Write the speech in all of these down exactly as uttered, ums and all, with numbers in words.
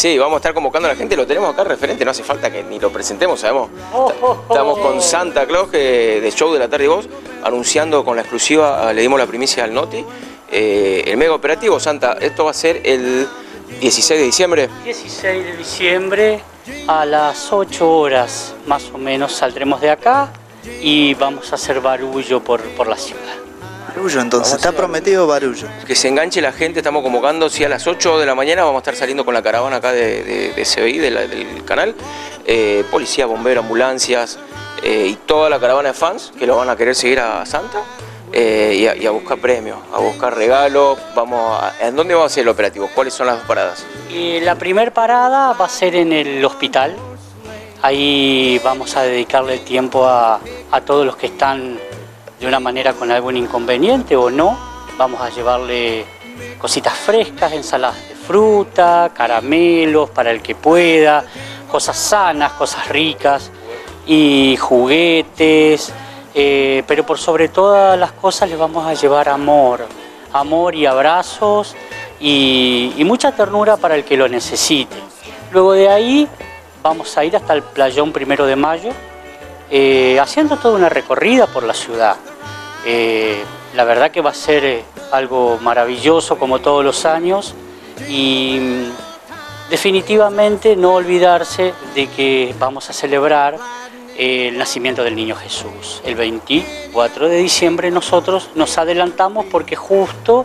Sí, vamos a estar convocando a la gente, lo tenemos acá referente, no hace falta que ni lo presentemos, sabemos. Estamos con Santa Claus eh, de Show de la Tarde y Voz, anunciando con la exclusiva, le dimos la primicia al Noti, eh, el mega operativo. Santa, esto va a ser el dieciséis de diciembre. dieciséis de diciembre a las ocho horas más o menos saldremos de acá y vamos a hacer barullo por, por la ciudad. Barullo, entonces, está prometido barullo. Que se enganche la gente, estamos convocando, si a las ocho de la mañana vamos a estar saliendo con la caravana acá de, de, de C B I, de la, del canal, eh, policía, bomberos, ambulancias eh, y toda la caravana de fans que lo van a querer seguir a Santa eh, y, a, y a buscar premios, a buscar regalos. Vamos a, ¿en dónde va a ser el operativo? ¿Cuáles son las dos paradas? Y la primera parada va a ser en el hospital, ahí vamos a dedicarle el tiempo a, a todos los que están de una manera con algún inconveniente o no. Vamos a llevarle cositas frescas, ensaladas de fruta, caramelos para el que pueda, cosas sanas, cosas ricas y juguetes, eh, pero por sobre todas las cosas les vamos a llevar amor, amor y abrazos y, y mucha ternura para el que lo necesite. Luego de ahí vamos a ir hasta el playón Primero de Mayo, eh, haciendo toda una recorrida por la ciudad. Eh, la verdad que va a ser eh, algo maravilloso como todos los años y mm, definitivamente no olvidarse de que vamos a celebrar eh, el nacimiento del Niño Jesús. El veinticuatro de diciembre nosotros nos adelantamos porque justo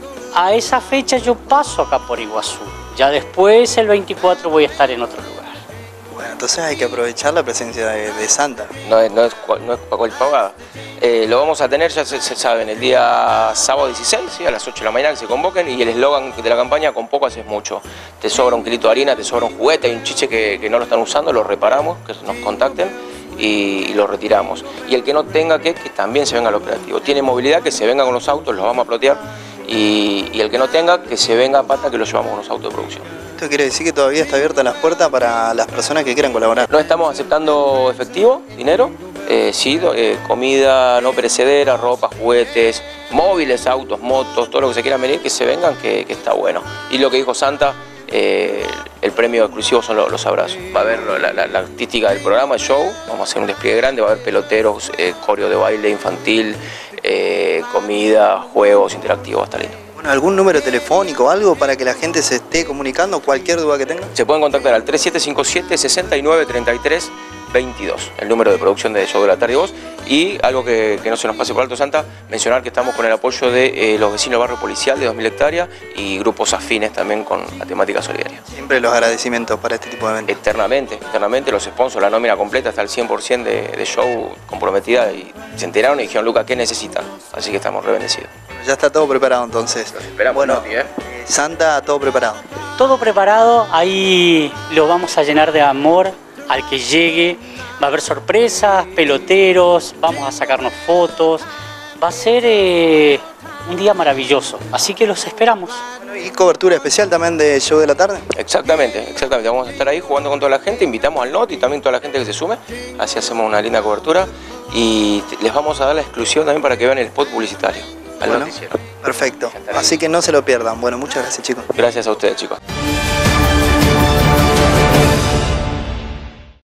a esa fecha yo paso acá por Iguazú. Ya después el veinticuatro voy a estar en otro lugar. Bueno, entonces hay que aprovechar la presencia de, de Santa. No es, no es, no es cual pagada. Eh, lo vamos a tener, ya se, se saben, el día sábado dieciséis, ¿sí? A las ocho de la mañana que se convoquen, y el eslogan de la campaña: con poco haces mucho. Te sobra un kilito de harina, te sobra un juguete, hay un chiche que, que no lo están usando, lo reparamos, que nos contacten y, y lo retiramos. Y el que no tenga que, que también se venga al operativo. Tiene movilidad, que se venga con los autos, los vamos a plotear, y, y el que no tenga, que se venga a pata, que lo llevamos con los autos de producción. ¿Esto quiere decir que todavía está abierta las puertas para las personas que quieran colaborar? No estamos aceptando efectivo, dinero, eh, sí, eh, comida no perecedera, ropa, juguetes, móviles, autos, motos, todo lo que se quieran venir, que se vengan, que, que está bueno. Y lo que dijo Santa, eh, el premio exclusivo son los, los abrazos. Va a haber la, la, la artística del programa, el show, vamos a hacer un despliegue grande, va a haber peloteros, eh, coreo de baile infantil, eh, comida, juegos interactivos, va a estar lindo. Bueno, ¿algún número telefónico o algo para que la gente se esté comunicando, cualquier duda que tenga? Se pueden contactar al tres siete cinco siete, seis nueve tres tres veintidós, el número de producción de Show de la Tarde y Voz. Y algo que, que no se nos pase por alto, Santa, mencionar que estamos con el apoyo de eh, los vecinos del barrio policial de dos mil hectáreas y grupos afines también con la temática solidaria. Siempre los agradecimientos para este tipo de eventos. Eternamente, eternamente los sponsors, la nómina completa está al cien por ciento de, de Show comprometida, y se enteraron y dijeron: Lucas, ¿qué necesitan? Así que estamos re bendecidos. Ya está todo preparado entonces. Los esperamos, bueno, Noti, ¿eh? Santa, todo preparado. Todo preparado, ahí lo vamos a llenar de amor al que llegue. Va a haber sorpresas, peloteros, vamos a sacarnos fotos. Va a ser eh, un día maravilloso, así que los esperamos. Bueno, ¿y cobertura especial también de Show de la Tarde? Exactamente, exactamente. Vamos a estar ahí jugando con toda la gente, invitamos al Noti y también toda la gente que se sume, así hacemos una linda cobertura y les vamos a dar la exclusión también para que vean el spot publicitario al bueno, noticiero. Perfecto, así que no se lo pierdan. Bueno, muchas gracias, chicos. Gracias a ustedes, chicos.